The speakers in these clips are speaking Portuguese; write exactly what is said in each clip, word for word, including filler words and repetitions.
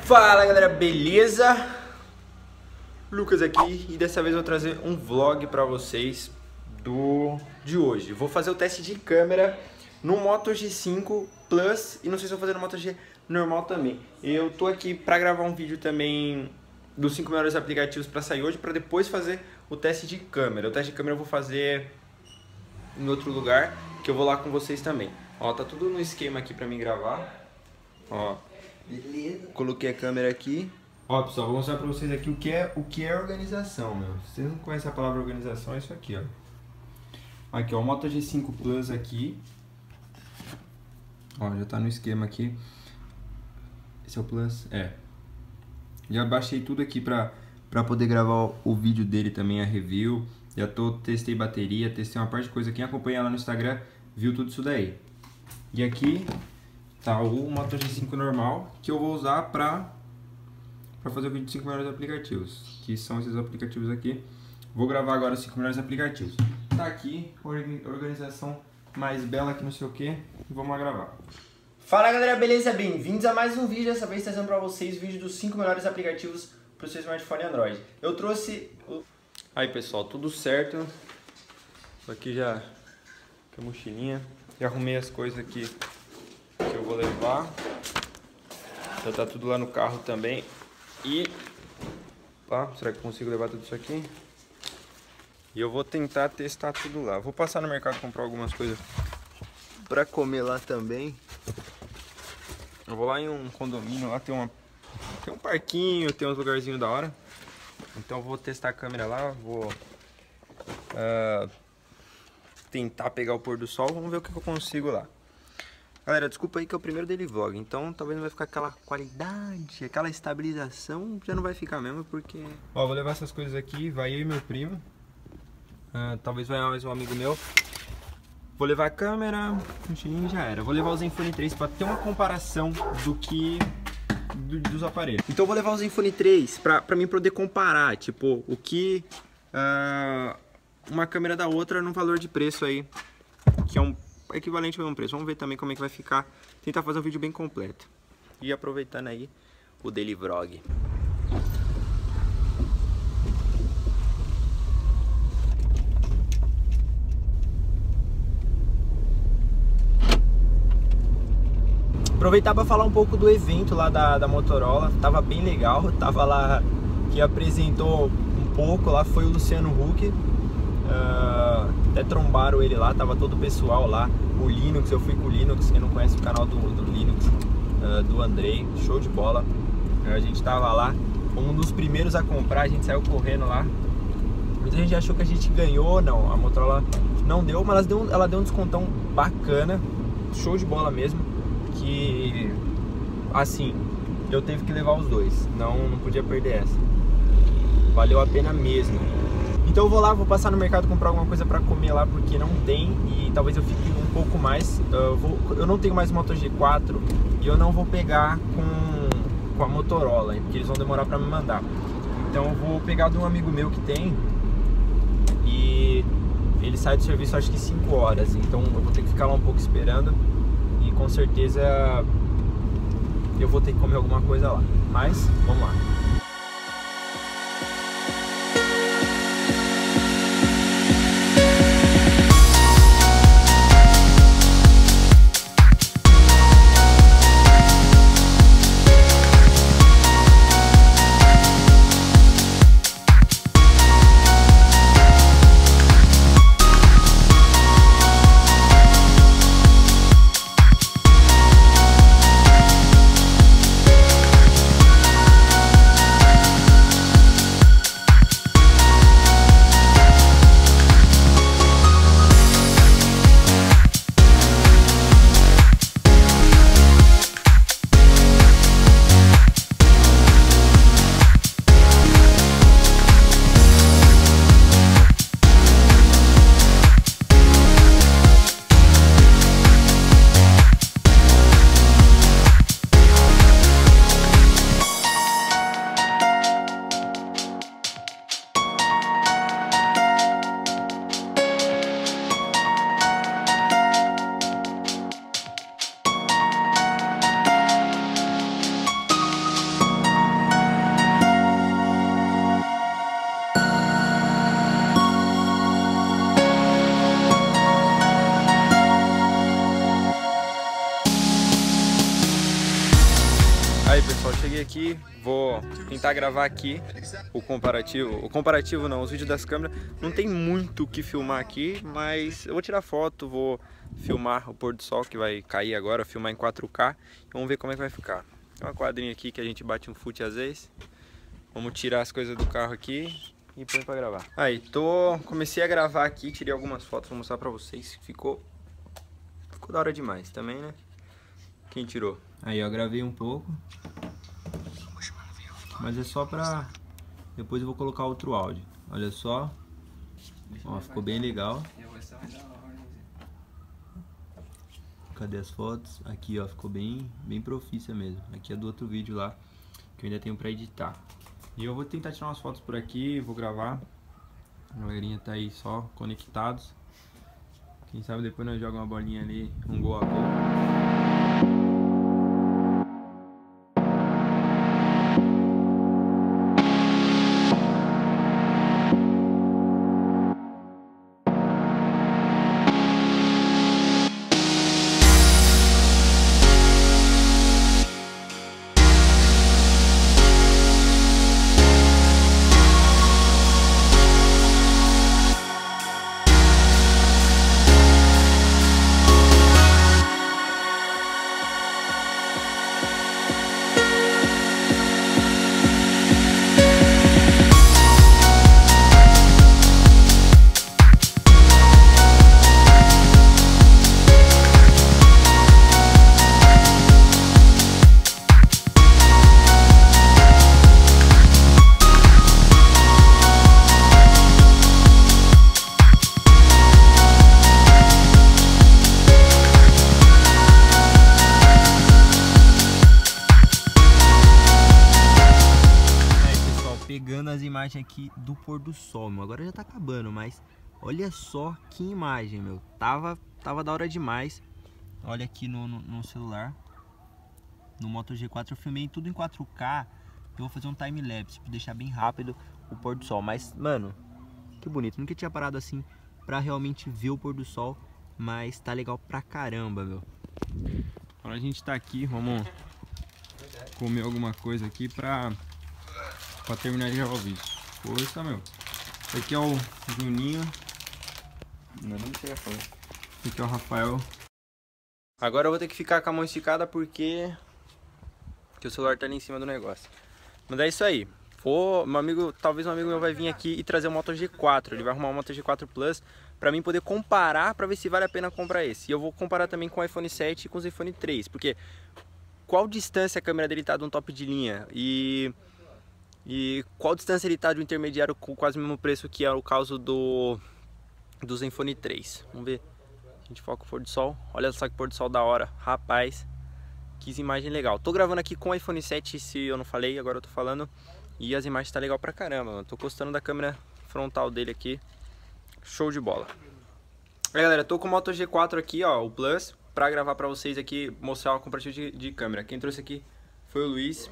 Fala galera, beleza? Lucas aqui e dessa vez eu vou trazer um vlog pra vocês do de hoje. Vou fazer o teste de câmera no Moto G cinco Plus e não sei se vou fazer no Moto G normal também. Eu tô aqui pra gravar um vídeo também dos cinco melhores aplicativos pra sair hoje, pra depois fazer o teste de câmera. O teste de câmera eu vou fazer em outro lugar, que eu vou lá com vocês também. Ó, tá tudo no esquema aqui pra mim gravar. Ó, beleza. Coloquei a câmera aqui. Ó, pessoal, vou mostrar pra vocês aqui o que é, o que é organização, meu. Se vocês não conhecem a palavra organização, é isso aqui, ó. Aqui, ó, o Moto G cinco Plus aqui. Ó, já tá no esquema aqui. Esse é o Plus? É. Já baixei tudo aqui pra, pra poder gravar o, o vídeo dele também, a review. Já tô, testei bateria, testei uma parte de coisa. Quem acompanha lá no Instagram viu tudo isso daí. E aqui tá o Moto G cinco normal, que eu vou usar pra, pra fazer o vídeo de cinco melhores aplicativos. Que são esses aplicativos aqui. Vou gravar agora os cinco melhores aplicativos. Tá aqui, organização mais bela que não sei o que. Vamos lá gravar. Fala galera, beleza? Bem-vindos a mais um vídeo. Dessa vez trazendo pra vocês o vídeo dos cinco melhores aplicativos pro seu smartphone Android. Eu trouxe... o... Aí pessoal, tudo certo. Aqui já... aqui a mochilinha. Já arrumei as coisas aqui que eu vou levar. Já tá tudo lá no carro também. E... Opa, será que eu consigo levar tudo isso aqui? E eu vou tentar testar tudo lá. Vou passar no mercado comprar algumas coisas pra comer lá também. Eu vou lá em um condomínio, lá tem uma... tem um parquinho, tem uns lugarzinhos da hora. Então eu vou testar a câmera lá, vou uh, tentar pegar o pôr do sol, vamos ver o que eu consigo lá. Galera, desculpa aí que é o primeiro daily vlog, então talvez não vai ficar aquela qualidade, aquela estabilização, já não vai ficar mesmo, porque... Ó, vou levar essas coisas aqui, vai eu e meu primo, uh, talvez vai mais um amigo meu. Vou levar a câmera, mochilinha, já era. Vou levar o Zenfone três para ter uma comparação do que... Do, dos aparelhos. Então eu vou levar o Zenfone três pra, pra mim poder comparar, tipo, o que uh, uma câmera da outra no valor de preço aí, que é um equivalente ao mesmo preço. Vamos ver também como é que vai ficar, tentar fazer um vídeo bem completo. E aproveitando aí o daily vlog. Aproveitar para falar um pouco do evento lá da, da Motorola, tava bem legal, tava lá, que apresentou um pouco lá, foi o Luciano Huck, uh, até trombaram ele lá, tava todo o pessoal lá, o Linux, eu fui com o Linux, quem não conhece o canal do, do Linux, uh, do Andrei, show de bola, uh, a gente tava lá, um dos primeiros a comprar, a gente saiu correndo lá, muita gente achou que a gente ganhou, não, a Motorola não deu, mas ela deu, ela deu um descontão bacana, show de bola mesmo. Que assim, eu tive que levar os dois, não, não podia perder essa, valeu a pena mesmo. Então eu vou lá, vou passar no mercado comprar alguma coisa pra comer lá, porque não tem, e talvez eu fique um pouco mais. Eu, vou, eu não tenho mais Moto G quatro e eu não vou pegar com, com a Motorola, porque eles vão demorar pra me mandar. Então eu vou pegar de um amigo meu que tem, e ele sai do serviço acho que cinco horas, então eu vou ter que ficar lá um pouco esperando. E com certeza eu vou ter que comer alguma coisa lá. Mas, vamos lá. Aí pessoal, cheguei aqui, vou tentar gravar aqui o comparativo. O comparativo não, os vídeos das câmeras. Não tem muito o que filmar aqui, mas eu vou tirar foto, vou filmar o pôr do sol que vai cair agora, filmar em quatro K. Vamos ver como é que vai ficar. Tem uma quadrinha aqui que a gente bate um fute às vezes. Vamos tirar as coisas do carro aqui e põe pra gravar. Aí, tô... comecei a gravar aqui, tirei algumas fotos, vou mostrar pra vocês. Ficou... Ficou da hora demais também, né? Quem tirou? Aí, ó, gravei um pouco. Mas é só pra... Depois eu vou colocar outro áudio. Olha só. Ó, ficou bem legal. Cadê as fotos? Aqui, ó, ficou bem, bem profícia mesmo. Aqui é do outro vídeo lá, que eu ainda tenho pra editar. E eu vou tentar tirar umas fotos por aqui, vou gravar. A galerinha tá aí só conectados. Quem sabe depois nós jogamos uma bolinha ali, um gol a gol. Pegando as imagens aqui do pôr do sol, meu. Agora já tá acabando, mas olha só que imagem, meu. Tava, tava da hora demais. Olha aqui no, no, no celular. No Moto G quatro eu filmei tudo em quatro K. Eu vou fazer um time-lapse pra deixar bem rápido o pôr do sol. Mas, mano, que bonito. Nunca tinha parado assim pra realmente ver o pôr do sol. Mas tá legal pra caramba, meu. Agora a gente tá aqui, vamos comer alguma coisa aqui pra... Pra terminar de gravar o vídeo. Força, meu. Esse aqui é o Juninho. Não, não sei a falar. Esse aqui é o Rafael. Agora eu vou ter que ficar com a mão esticada porque... porque o celular tá ali em cima do negócio. Mas é isso aí. Vou... Meu amigo... Talvez um amigo meu vai vir aqui e trazer o Moto G quatro. Ele vai arrumar o Moto G quatro Plus pra mim poder comparar, pra ver se vale a pena comprar esse. E eu vou comparar também com o iPhone sete e com os iPhone três. Porque... qual distância a câmera dele tá de um top de linha? E... E qual distância ele tá de um intermediário com quase o mesmo preço que é o caso do do Zenfone três. Vamos ver. A gente foca o pôr do sol. Olha só que pôr do sol da hora. Rapaz, que imagem legal. Tô gravando aqui com o iPhone sete, se eu não falei, agora eu tô falando. E as imagens tá legal pra caramba, mano. Tô gostando da câmera frontal dele aqui. Show de bola. Aí galera, tô com o Moto G quatro aqui, ó, o Plus, pra gravar pra vocês aqui, mostrar o comparativo de, de câmera. Quem trouxe aqui foi o Luiz.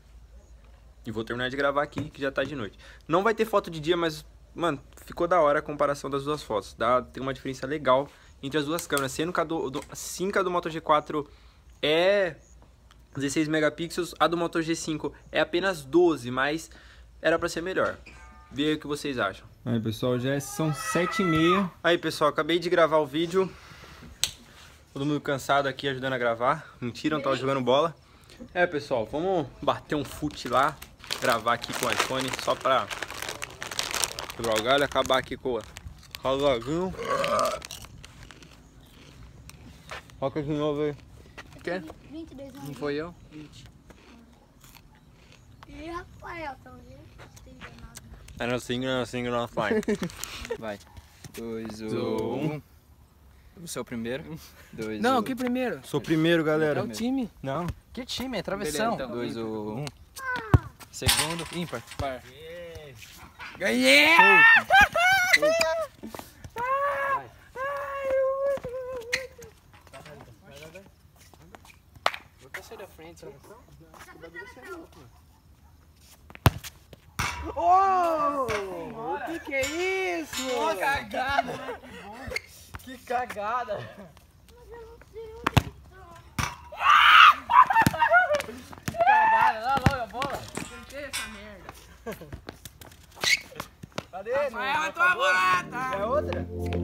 E vou terminar de gravar aqui, que já tá de noite. Não vai ter foto de dia, mas, mano, ficou da hora a comparação das duas fotos. Dá, tem uma diferença legal entre as duas câmeras. Sendo que a do, do, sim, que a do Moto G quatro é dezesseis megapixels, a do Moto G cinco é apenas doze, mas era pra ser melhor. Vê aí o que vocês acham. Aí, pessoal, já são sete e meia. Aí, pessoal, acabei de gravar o vídeo. Todo mundo cansado aqui ajudando a gravar. Mentira, não tava jogando bola. É, pessoal, vamos bater um fute lá. Gravar aqui com o iPhone só pra quebrar o galho e acabar aqui com o cavalinho. Roca de novo aí. Quer? vinte e dois anos. Não foi eu? vinte. E Rafael, talvez. É no single, no single, no fine. Vai. Dois, um. um. Você é o primeiro? Dois, Não, um. que primeiro? Sou primeiro, galera. É o time. Não. Que time? É travessão. Beleza, então. Dois, um. Segundo, ímpar. Par. Ganhei! Vou até sair da frente. Oh! O que que é isso? Oh, cagada! Que cagada! Cagada! outra.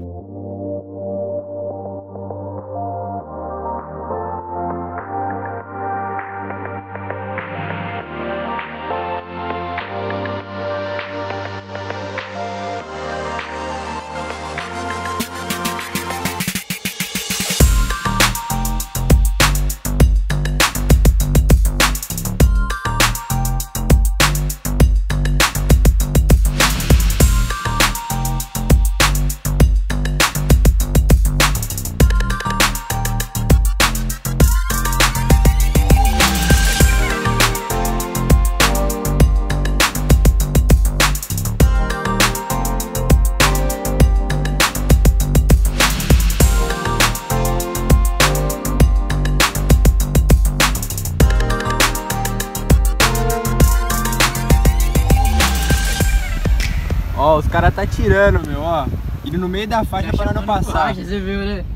Ó, os caras tá tirando, meu, ó. Indo no meio da faixa para não passar. Faixa, você viu, né?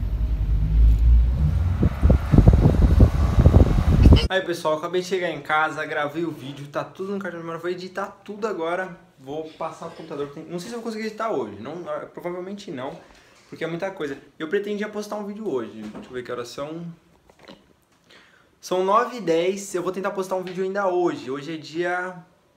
Aí, pessoal, acabei de chegar em casa, gravei o vídeo, tá tudo no cartão de memória, vou editar tudo agora. Vou passar o computador. Não sei se eu vou conseguir editar hoje, não, provavelmente não, porque é muita coisa. Eu pretendia postar um vídeo hoje, deixa eu ver que horas são. São nove e dez, eu vou tentar postar um vídeo ainda hoje. Hoje é dia...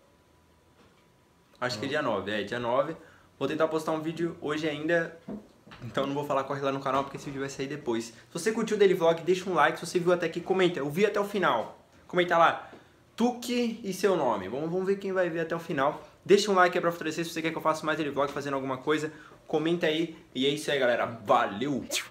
Acho que é dia nove, é dia nove. Vou tentar postar um vídeo hoje ainda, então não vou falar, corre lá no canal porque esse vídeo vai sair depois. Se você curtiu o Daily Vlog, deixa um like. Se você viu até aqui, comenta. Eu vi até o final. Comenta lá, Tuque e seu nome. Vamos, vamos ver quem vai ver até o final. Deixa um like aí pra fortalecer. Se você quer que eu faça mais Daily Vlog fazendo alguma coisa, comenta aí. E é isso aí, galera. Valeu!